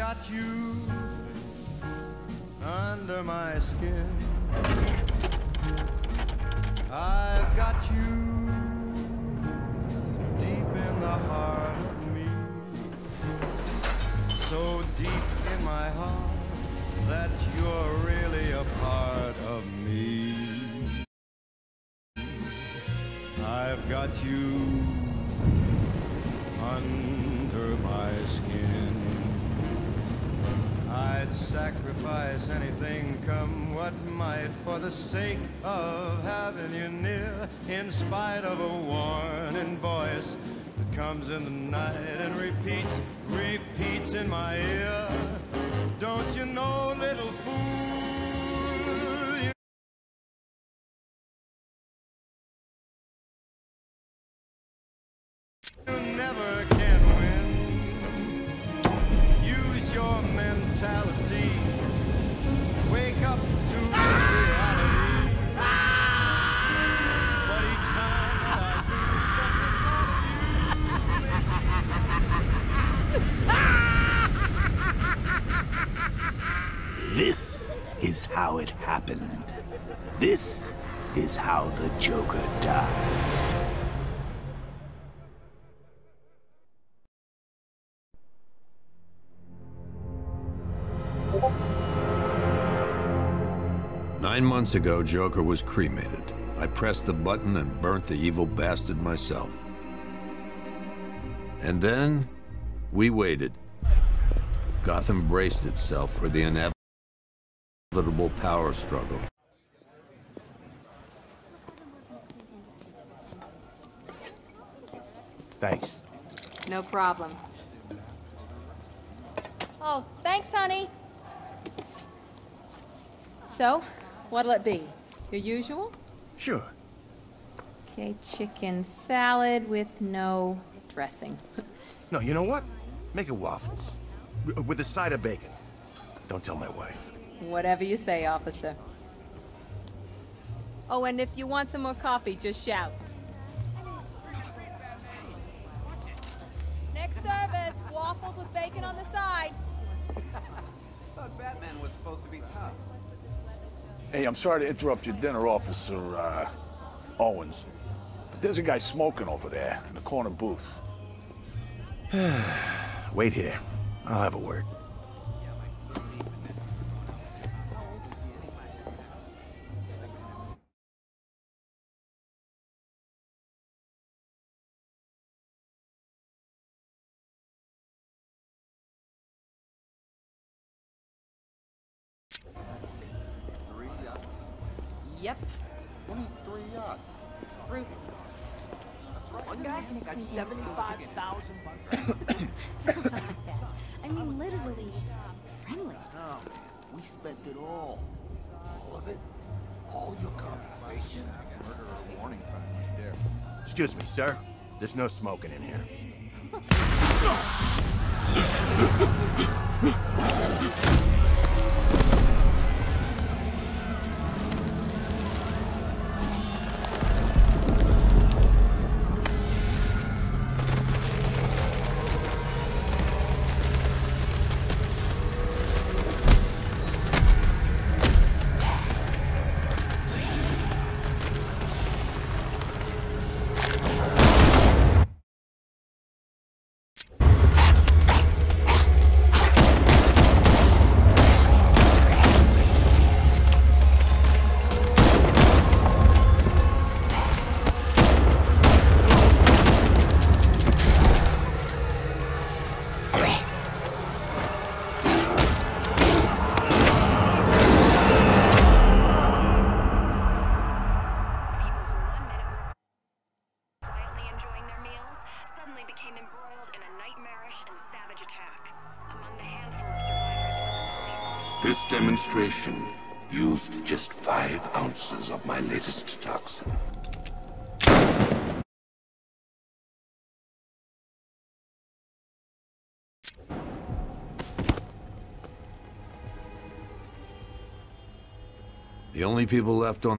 got you under my skin. I've got you deep in the heart of me, so deep in my heart that you're really a part of me. I've got you under my skin. I'd sacrifice anything, come what might, for the sake of having you near, in spite of a warning voice that comes in the night and repeats in my ear. Don't you know, little fool, you never can win. Use your mentality. Wake up to reality. But each time that I do, just the thought of you makes me... This is how it happened. This is how the Joker died. Nine months ago, Joker was cremated. I pressed the button and burnt the evil bastard myself. And then, we waited. Gotham braced itself for the inevitable power struggle. Thanks. No problem. Oh, thanks, honey. So, what'll it be? Your usual? Sure. Okay, chicken salad with no dressing. No, you know what? Make it waffles. With a side of bacon. Don't tell my wife. Whatever you say, officer. Oh, and if you want some more coffee, just shout. Next service, waffles with bacon on the side. Thought Batman was supposed to be tough. Hey, I'm sorry to interrupt your dinner, Officer, Owens. But there's a guy smoking over there in the corner booth. Wait here. I'll have a word. Yep. Who needs 3 yachts? Rude. That's right. One guy got 75,000 bucks. I mean, literally friendly. No, we spent it all. All of it? All your compensation? Murderer warning sign right there. Excuse me, sir. There's no smoking in here. This demonstration used just 5 ounces of my latest toxin. The only people left on